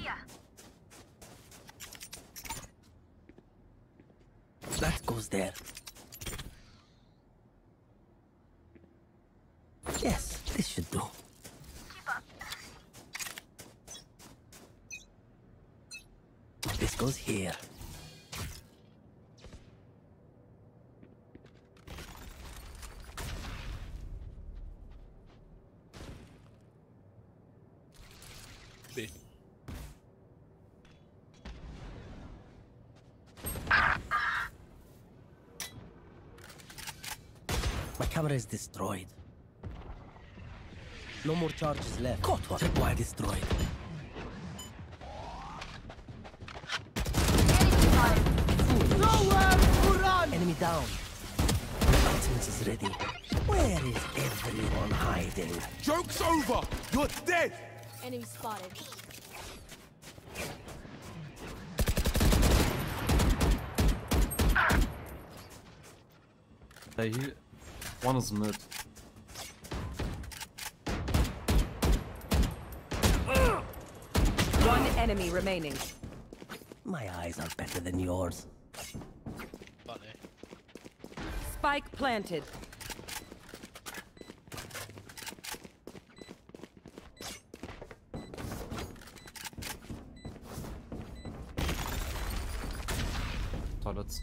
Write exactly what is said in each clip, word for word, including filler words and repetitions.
That goes there. Yes, this should do. Keep up. This goes here. B. My camera is destroyed. No more charges left. Caught one. Tripwire destroyed. Nowhere to run! Enemy down. Ultimate is ready. Where is everyone hiding? Joke's over! You're dead! Enemy spotted. Hey, he... one is mid. One enemy remaining. My eyes are better than yours. Funny. Spike planted. Toilets.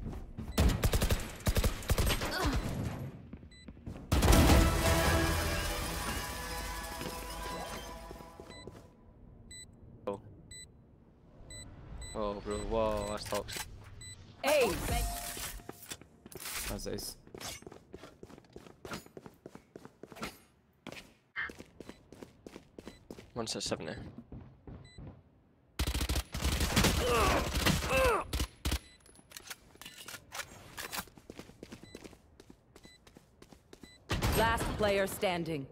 Oh, bro, wow, that's toxic. Ace. That's ace. One says seventy. Last player standing.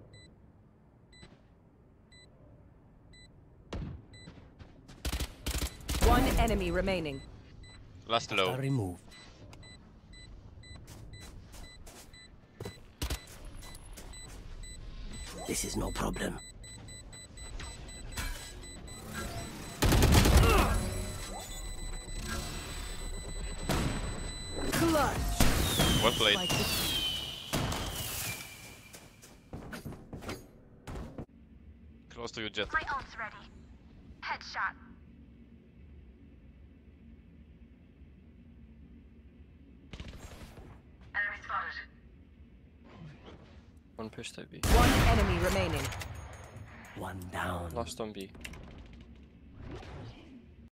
One enemy remaining. Last Are low. removed. This is no problem. Clutch. Well played. Like this. Close to you, Jet. My ult's ready. Headshot. Enemy spotted. One push to B. One enemy remaining. One down. Last on B.